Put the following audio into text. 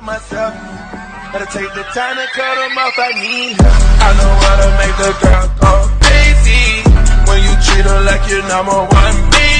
myself. Gotta take the time to cut them off, I need help. I know how to make the girl go crazy when you treat her like you're number one.